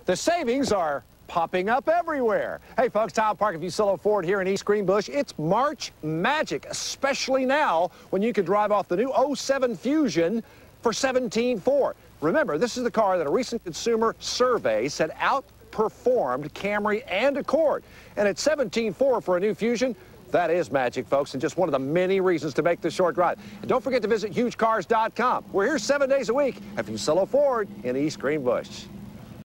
The savings are popping up everywhere. Hey folks, Tom Park at Fuccillo Ford here in East Greenbush. It's March magic, especially now when you can drive off the new '07 Fusion for $17,400. Remember, this is the car that a recent consumer survey said outperformed Camry and Accord. And at $17,400 for a new Fusion, that is magic, folks, and just one of the many reasons to make this short drive. And don't forget to visit hugecars.com. We're here 7 days a week at Fuccillo Ford in East Greenbush.